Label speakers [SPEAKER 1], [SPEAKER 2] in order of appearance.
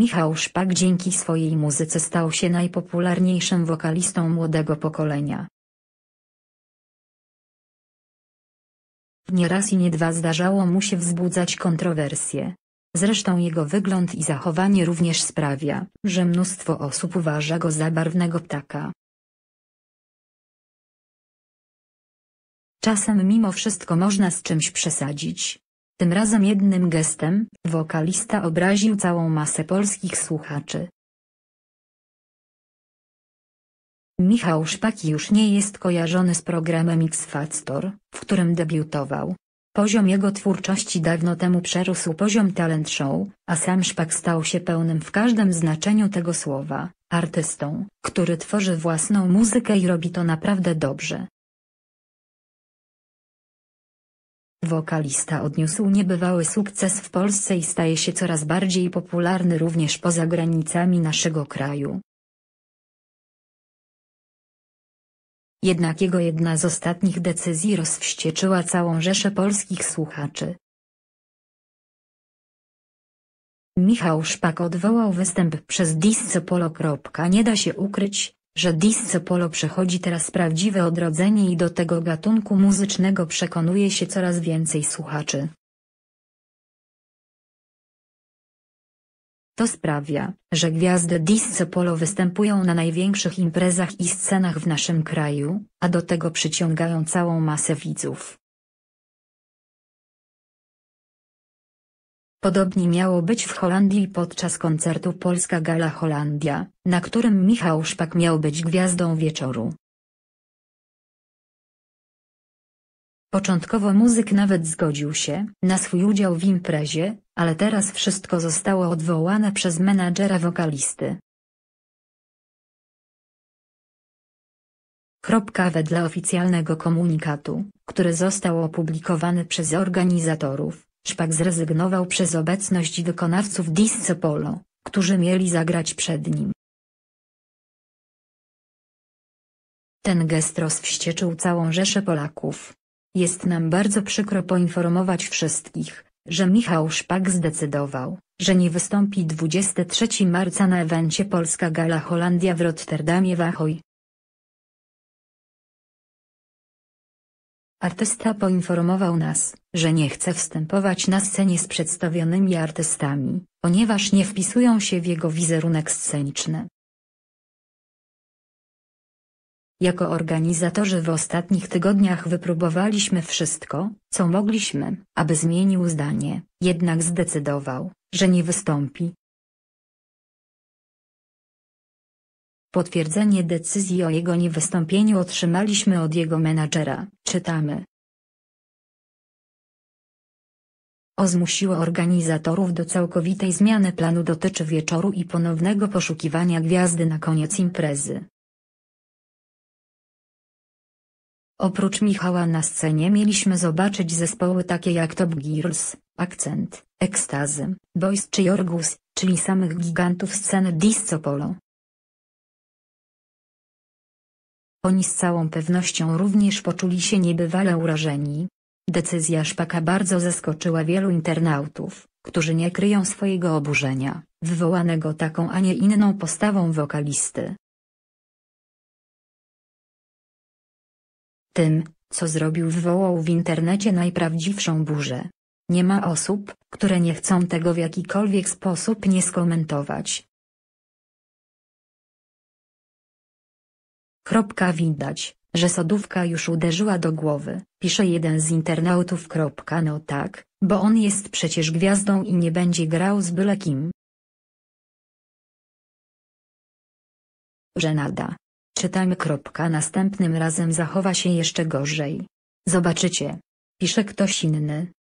[SPEAKER 1] Michał Szpak dzięki swojej muzyce stał się najpopularniejszym wokalistą młodego pokolenia. Nie raz i nie dwa zdarzało mu się wzbudzać kontrowersje. Zresztą jego wygląd i zachowanie również sprawia, że mnóstwo osób uważa go za barwnego ptaka. Czasem mimo wszystko można z czymś przesadzić. Tym razem jednym gestem, wokalista obraził całą masę polskich słuchaczy. Michał Szpak już nie jest kojarzony z programem X Factor, w którym debiutował. Poziom jego twórczości dawno temu przerósł poziom talent show, a sam Szpak stał się pełnym w każdym znaczeniu tego słowa, artystą, który tworzy własną muzykę i robi to naprawdę dobrze. Wokalista odniósł niebywały sukces w Polsce i staje się coraz bardziej popularny również poza granicami naszego kraju. Jednak jego jedna z ostatnich decyzji rozwścieczyła całą rzeszę polskich słuchaczy. Michał Szpak odwołał występ przez Disco Polo. Nie da się ukryć, że Disco Polo przechodzi teraz prawdziwe odrodzenie i do tego gatunku muzycznego przekonuje się coraz więcej słuchaczy. To sprawia, że gwiazdy Disco Polo występują na największych imprezach i scenach w naszym kraju, a do tego przyciągają całą masę widzów. Podobnie miało być w Holandii podczas koncertu Polska Gala Holandia, na którym Michał Szpak miał być gwiazdą wieczoru. Początkowo muzyk nawet zgodził się na swój udział w imprezie, ale teraz wszystko zostało odwołane przez menadżera wokalisty. Wedle oficjalnego komunikatu, który został opublikowany przez organizatorów, Szpak zrezygnował przez obecność wykonawców Disco Polo, którzy mieli zagrać przed nim. Ten gest rozwścieczył całą rzeszę Polaków. Jest nam bardzo przykro poinformować wszystkich, że Michał Szpak zdecydował, że nie wystąpi 23 marca na evencie Polska Gala Holandia w Rotterdamie w Ahoy. Artysta poinformował nas, że nie chce występować na scenie z przedstawionymi artystami, ponieważ nie wpisują się w jego wizerunek sceniczny. Jako organizatorzy w ostatnich tygodniach wypróbowaliśmy wszystko, co mogliśmy, aby zmienił zdanie, jednak zdecydował, że nie wystąpi. Potwierdzenie decyzji o jego niewystąpieniu otrzymaliśmy od jego menadżera, czytamy. Zmusiło organizatorów do całkowitej zmiany planu dotyczy wieczoru i ponownego poszukiwania gwiazdy na koniec imprezy. Oprócz Michała na scenie mieliśmy zobaczyć zespoły takie jak Top Girls, Akcent, Ekstazy, Boys czy Jorgus, czyli samych gigantów sceny Disco Polo. Oni z całą pewnością również poczuli się niebywale urażeni. Decyzja Szpaka bardzo zaskoczyła wielu internautów, którzy nie kryją swojego oburzenia, wywołanego taką a nie inną postawą wokalisty. Tym, co zrobił, wywołał w internecie najprawdziwszą burzę. Nie ma osób, które nie chcą tego w jakikolwiek sposób nie skomentować. Widać, że sodówka już uderzyła do głowy, pisze jeden z internautów. No tak, bo on jest przecież gwiazdą i nie będzie grał z byle kim. Żenada. Czytamy. Następnym razem zachowa się jeszcze gorzej. Zobaczycie. Pisze ktoś inny.